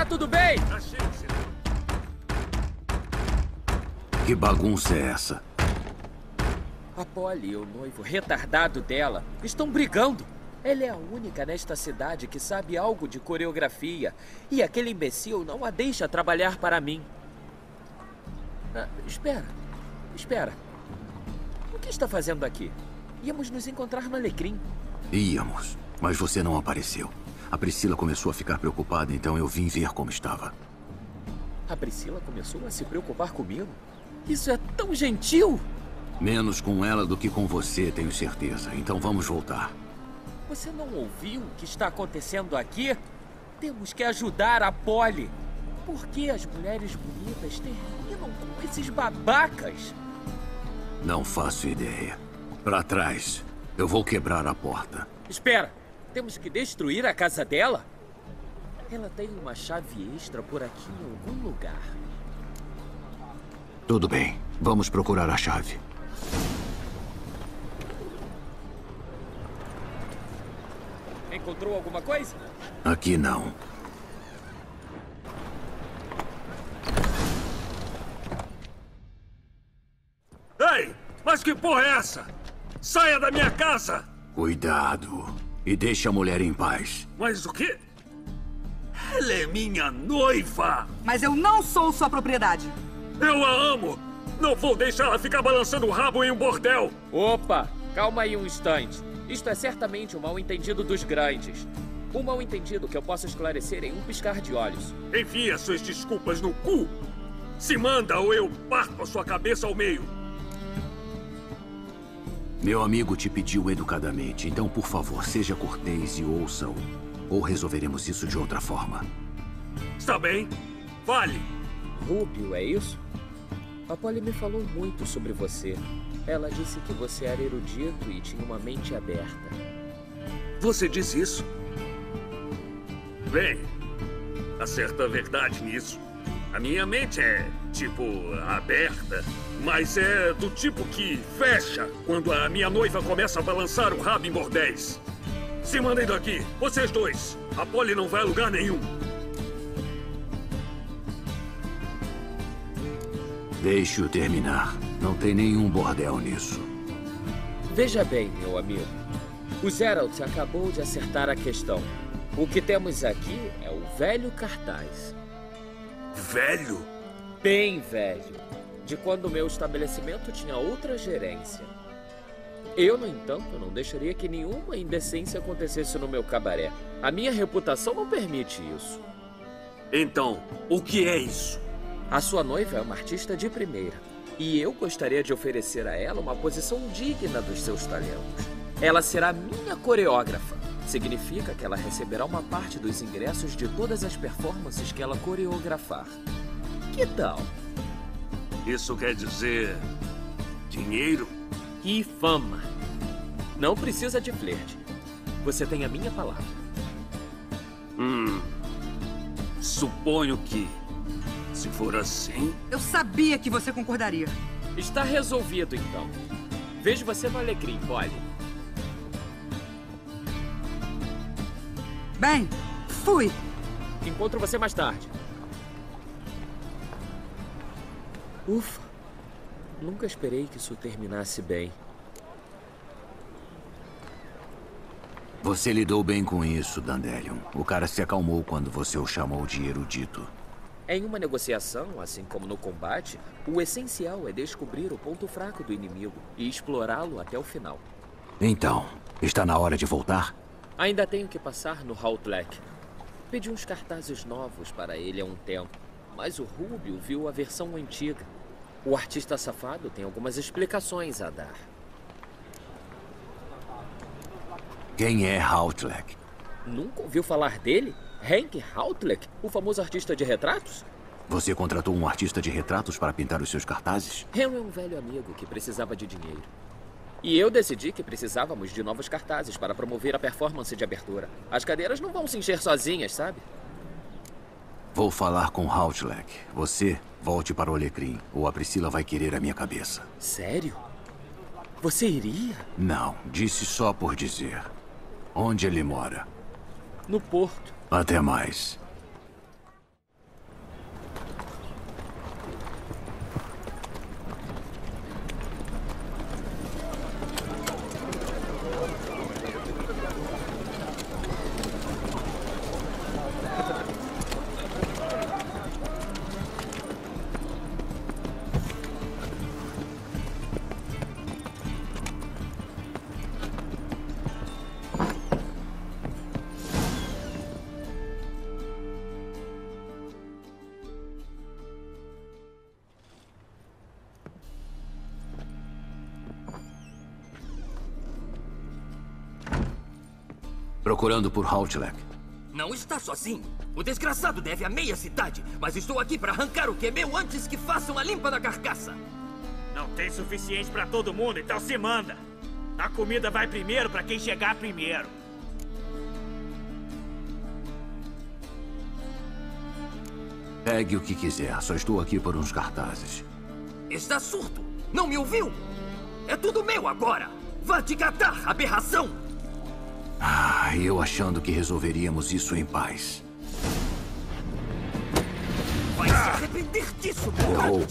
tudo bem? Que bagunça é essa? A Polly e o noivo retardado dela estão brigando. Ela é a única nesta cidade que sabe algo de coreografia. E aquele imbecil não a deixa trabalhar para mim. Espera. O que está fazendo aqui? Íamos nos encontrar no Alecrim. Íamos, mas você não apareceu. A Priscila começou a ficar preocupada, então eu vim ver como estava. A Priscila começou a se preocupar comigo? Isso é tão gentil! Menos com ela do que com você, tenho certeza. Então vamos voltar. Você não ouviu o que está acontecendo aqui? Temos que ajudar a Polly. Por que as mulheres bonitas terminam com esses babacas? Não faço ideia. Pra trás. Eu vou quebrar a porta. Espera! Temos que destruir a casa dela? Ela tem uma chave extra por aqui em algum lugar. Tudo bem. Vamos procurar a chave. Encontrou alguma coisa? Aqui não. Ei! Mas que porra é essa? Saia da minha casa! Cuidado. E deixe a mulher em paz. Mas o quê? Ela é minha noiva! Mas eu não sou sua propriedade. Eu a amo! Não vou deixar ela ficar balançando o rabo em um bordel! Opa! Calma aí um instante. Isto é certamente um mal-entendido dos grandes. Um mal-entendido que eu posso esclarecer em um piscar de olhos. Enfia suas desculpas no cu! Se manda ou eu parto a sua cabeça ao meio! Meu amigo te pediu educadamente, então por favor, seja cortês e ouça-o. Ou resolveremos isso de outra forma. Está bem? Fale! Rubio, é isso? A Polly me falou muito sobre você. Ela disse que você era erudito e tinha uma mente aberta. Você diz isso? Bem, há certa verdade nisso. A minha mente é, tipo, aberta, mas é do tipo que fecha quando a minha noiva começa a balançar o rabo em bordéis. Se mandem daqui, vocês dois. A Polly não vai a lugar nenhum. Deixe-o terminar. Não tem nenhum bordel nisso. Veja bem, meu amigo. O Zeralt acabou de acertar a questão. O que temos aqui é o velho cartaz. Velho? Bem velho. De quando o meu estabelecimento tinha outra gerência. Eu, no entanto, não deixaria que nenhuma indecência acontecesse no meu cabaré. A minha reputação não permite isso. Então, o que é isso? A sua noiva é uma artista de primeira. E eu gostaria de oferecer a ela uma posição digna dos seus talentos. Ela será minha coreógrafa. Significa que ela receberá uma parte dos ingressos de todas as performances que ela coreografar. Que tal? Isso quer dizer... dinheiro? E fama. Não precisa de flerte. Você tem a minha palavra. Suponho que... se for assim... Eu sabia que você concordaria. Está resolvido, então. Vejo você no Alecrim, Polly. Bem, fui. Encontro você mais tarde. Ufa. Nunca esperei que isso terminasse bem. Você lidou bem com isso, Dandelion. O cara se acalmou quando você o chamou de erudito. Em uma negociação, assim como no combate, o essencial é descobrir o ponto fraco do inimigo e explorá-lo até o final. Então, está na hora de voltar? Ainda tenho que passar no Hautlek. Pedi uns cartazes novos para ele há um tempo, mas o Rubio viu a versão antiga. O artista safado tem algumas explicações a dar. Quem é Hautlek? Nunca ouviu falar dele? Henk Hautlek, o famoso artista de retratos? Você contratou um artista de retratos para pintar os seus cartazes? Eu é um velho amigo que precisava de dinheiro. E eu decidi que precisávamos de novos cartazes para promover a performance de abertura. As cadeiras não vão se encher sozinhas, sabe? Vou falar com Hautlek. Você volte para o Alecrim, ou a Priscila vai querer a minha cabeça. Sério? Você iria? Não, disse só por dizer. Onde ele mora? No porto. Até mais. Procurando por Hautlek. Não está sozinho. O desgraçado deve a meia cidade, mas estou aqui para arrancar o que é meu antes que façam a limpa da carcaça. Não tem suficiente para todo mundo, então se manda. A comida vai primeiro para quem chegar primeiro. Pegue o que quiser, só estou aqui por uns cartazes. Está surdo? Não me ouviu? É tudo meu agora. Vá te catar, aberração! Eu achando que resolveríamos isso em paz. Vai se arrepender disso, Errou.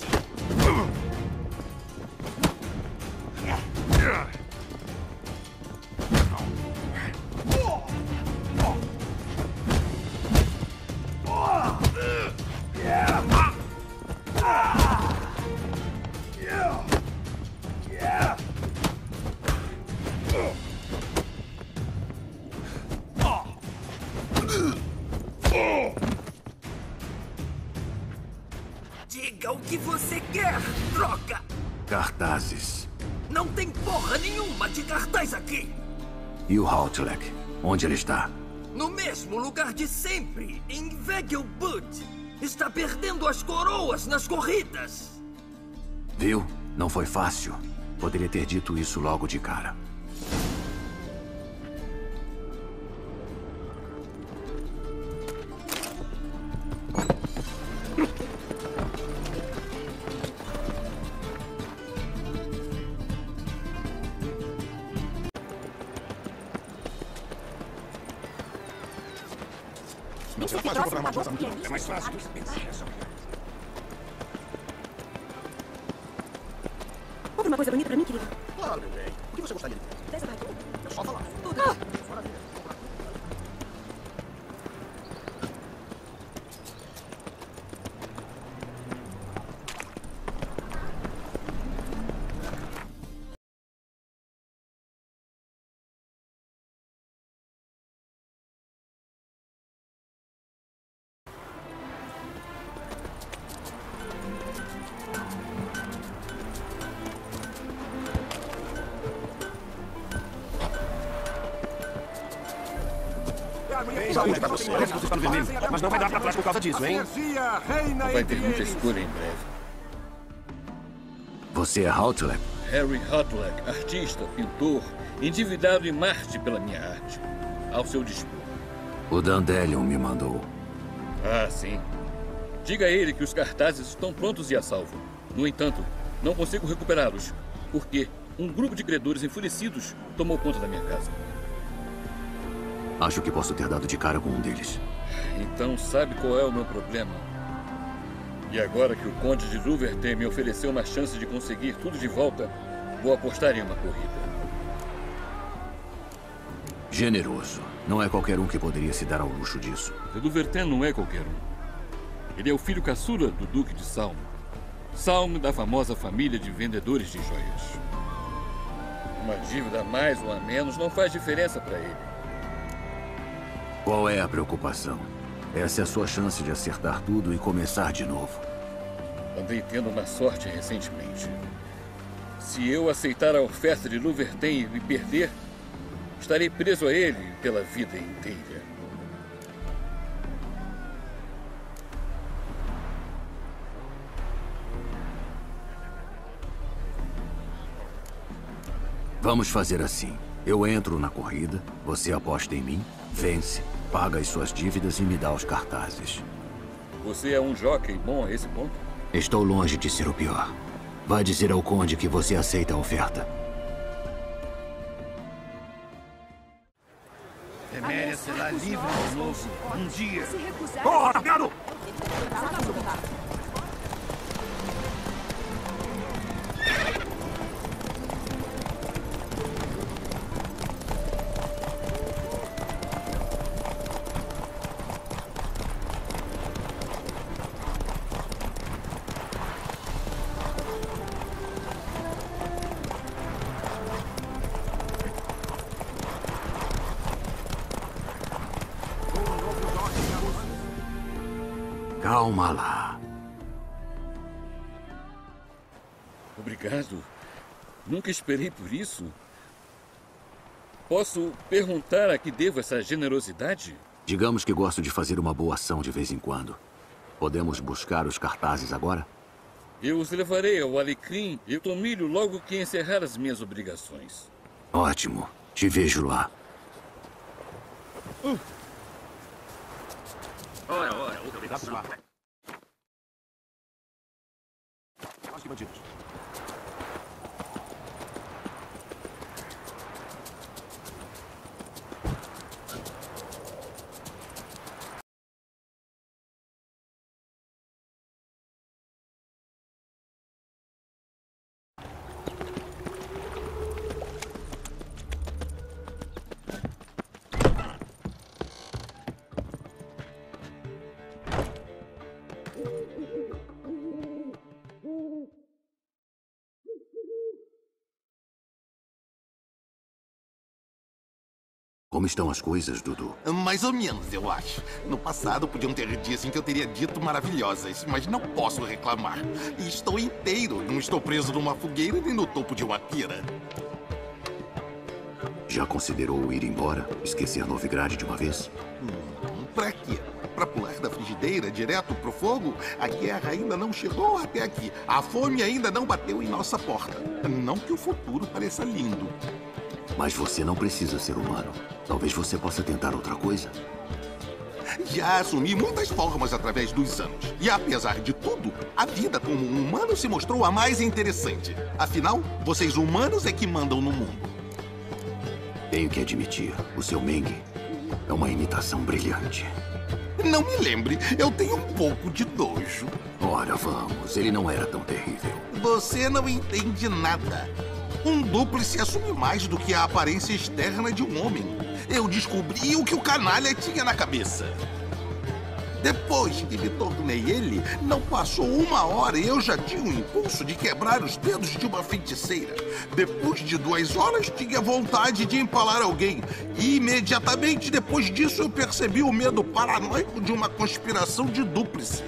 Diga o que você quer, droga! Cartazes. Não tem porra nenhuma de cartaz aqui! E o Hautlek? Onde ele está? No mesmo lugar de sempre, em Vegelbud. Está perdendo as coroas nas corridas. Viu? Não foi fácil. Poderia ter dito isso logo de cara. É mais fácil. Compre uma coisa bonita pra mim, querido. Claro, meu bem. O que você gostaria de ter? Dessa vai. É só falar. Saúde pra você. Parece que você está no vermelho. Mas não vai dar pra trás por causa disso, hein? Vai ter muita escolha em breve. Você é Hautlek? Harry Hautlek, artista, pintor, endividado em Marte pela minha arte. Ao seu dispor. O Dandelion me mandou. Ah, sim. Diga a ele que os cartazes estão prontos e a salvo. No entanto, não consigo recuperá-los, porque um grupo de credores enfurecidos tomou conta da minha casa. Acho que posso ter dado de cara com um deles. Então sabe qual é o meu problema? E agora que o Conde de Luverten me ofereceu uma chance de conseguir tudo de volta, vou apostar em uma corrida. Generoso. Não é qualquer um que poderia se dar ao luxo disso. De Luverten não é qualquer um. Ele é o filho caçula do Duque de Salm. Salm da famosa família de vendedores de joias. Uma dívida a mais ou a menos não faz diferença para ele. Qual é a preocupação? Essa é a sua chance de acertar tudo e começar de novo. Andei tendo uma sorte recentemente. Se eu aceitar a oferta de Luverten e me perder, estarei preso a ele pela vida inteira. Vamos fazer assim. Eu entro na corrida, você aposta em mim, vence, paga as suas dívidas e me dá os cartazes. Você é um jockey bom a esse ponto? Estou longe de ser o pior. Vai dizer ao Conde que você aceita a oferta. Teméria será livre de novo. Um dia. Porra, tá vendo? Calma lá. Obrigado. Nunca esperei por isso. Posso perguntar a que devo essa generosidade? Digamos que gosto de fazer uma boa ação de vez em quando. Podemos buscar os cartazes agora? Eu os levarei ao Alecrim e Tomilho logo que encerrar as minhas obrigações. Ótimo. Te vejo lá. Ora, outra vez. Bandidos. Como estão as coisas, Dudu? Mais ou menos, eu acho. No passado podiam ter dias em que eu teria dito maravilhosas, mas não posso reclamar. E estou inteiro, não estou preso numa fogueira nem no topo de uma pira. Já considerou ir embora? Esquecer Novigrad de uma vez? Pra quê? Pra pular da frigideira direto pro fogo? A guerra ainda não chegou até aqui. A fome ainda não bateu em nossa porta. Não que o futuro pareça lindo. Mas você não precisa ser humano. Talvez você possa tentar outra coisa. Já assumi muitas formas através dos anos. E apesar de tudo, a vida como um humano se mostrou a mais interessante. Afinal, vocês humanos é que mandam no mundo. Tenho que admitir, o seu Meng é uma imitação brilhante. Não me lembre, eu tenho um pouco de nojo. Ora, vamos, ele não era tão terrível. Você não entende nada. Um dúplice assume mais do que a aparência externa de um homem. Eu descobri o que o canalha tinha na cabeça. Depois que me tornei ele, não passou uma hora e eu já tinha o impulso de quebrar os dedos de uma feiticeira. Depois de 2 horas, tinha vontade de empalar alguém. E imediatamente depois disso, eu percebi o medo paranoico de uma conspiração de dúplice.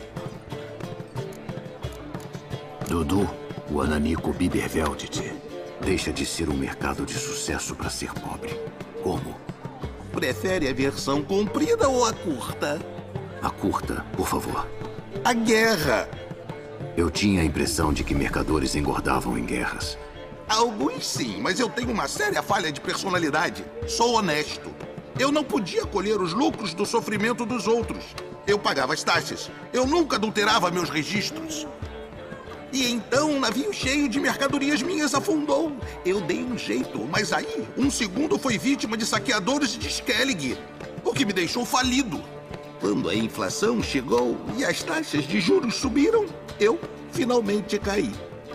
Dudu, o Ananico Biberveldt deixa de ser um mercado de sucesso para ser pobre. Como? Prefere a versão comprida ou a curta? A curta, por favor. A guerra. Eu tinha a impressão de que mercadores engordavam em guerras. Alguns sim, mas eu tenho uma séria falha de personalidade. Sou honesto. Eu não podia colher os lucros do sofrimento dos outros. Eu pagava as taxas. Eu nunca adulterava meus registros. E então um navio cheio de mercadorias minhas afundou. Eu dei um jeito, mas aí um segundo foi vítima de saqueadores de Skellig, o que me deixou falido. Quando a inflação chegou e as taxas de juros subiram, eu finalmente caí.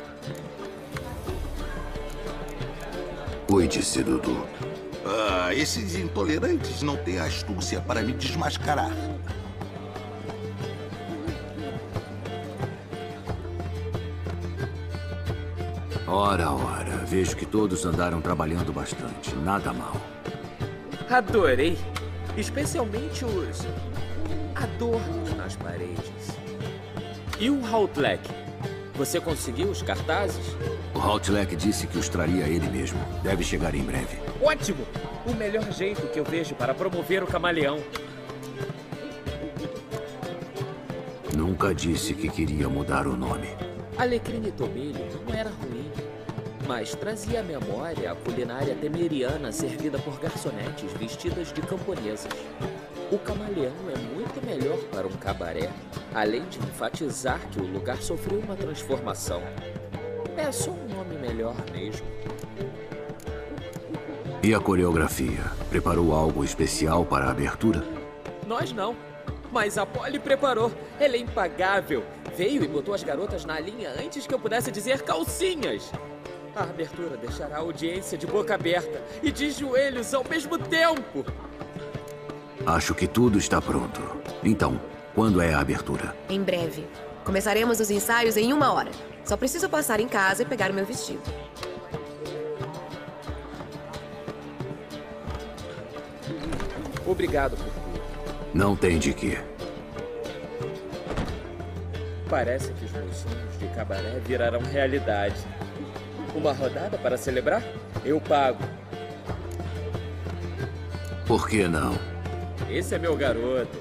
Cuide-se, Dudu. Esses intolerantes não têm astúcia para me desmascarar. Ora, vejo que todos andaram trabalhando bastante. Nada mal. Adorei. Especialmente os adornos nas paredes. E o Hautlek? Você conseguiu os cartazes? O Hautlek disse que os traria ele mesmo. Deve chegar em breve. Ótimo! O melhor jeito que eu vejo para promover o camaleão. Nunca disse que queria mudar o nome. Alecrim e Tomilho não era ruim, mas trazia à memória a culinária temeriana servida por garçonetes vestidas de camponesas. O camaleão é muito melhor para um cabaré, além de enfatizar que o lugar sofreu uma transformação. É só um nome melhor mesmo. E a coreografia? Preparou algo especial para a abertura? Nós não, mas a Polly preparou. Ela é impagável. Veio e botou as garotas na linha antes que eu pudesse dizer calcinhas. A abertura deixará a audiência de boca aberta e de joelhos ao mesmo tempo. Acho que tudo está pronto. Então, quando é a abertura? Em breve. Começaremos os ensaios em 1 hora. Só preciso passar em casa e pegar o meu vestido. Obrigado por tudo. Não tem de quê. Parece que os meus sonhos de cabaré virarão realidade. Uma rodada para celebrar? Eu pago. Por que não? Esse é meu garoto.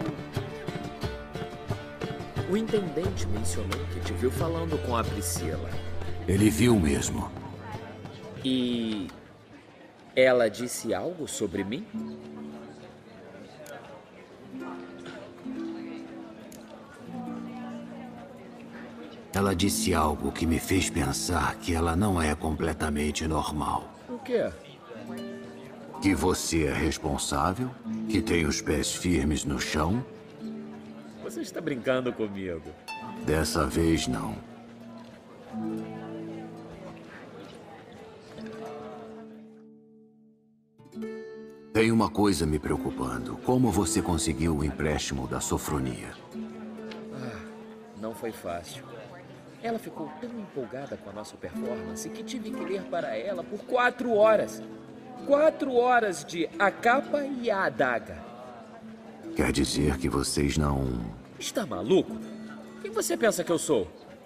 O intendente mencionou que te viu falando com a Priscila. Ele viu mesmo. E ela disse algo sobre mim? Ela disse algo que me fez pensar que ela não é completamente normal. O quê? Que você é responsável, que tem os pés firmes no chão. Você está brincando comigo. Dessa vez, não. Tem uma coisa me preocupando. Como você conseguiu o empréstimo da Sofronia? Não foi fácil. Ela ficou tão empolgada com a nossa performance que tive que ler para ela por 4 horas. 4 horas de A Capa e a Adaga. Quer dizer que vocês não... Está maluco? Quem você pensa que eu sou?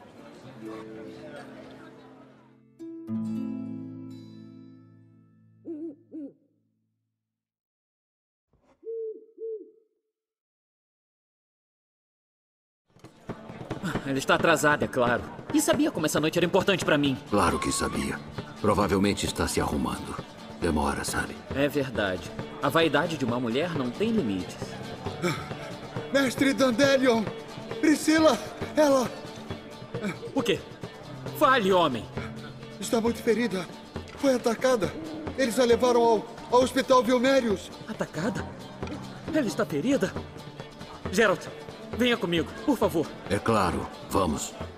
Ela está atrasada, é claro. E sabia como essa noite era importante para mim. Claro que sabia. Provavelmente está se arrumando. Demora, sabe? É verdade. A vaidade de uma mulher não tem limites. Mestre Dandelion! Priscila, ela... O quê? Fale, homem! Está muito ferida. Foi atacada. Eles a levaram ao Hospital Vilmérios. Atacada? Ela está ferida? Geralt, venha comigo, por favor. É claro. Vamos.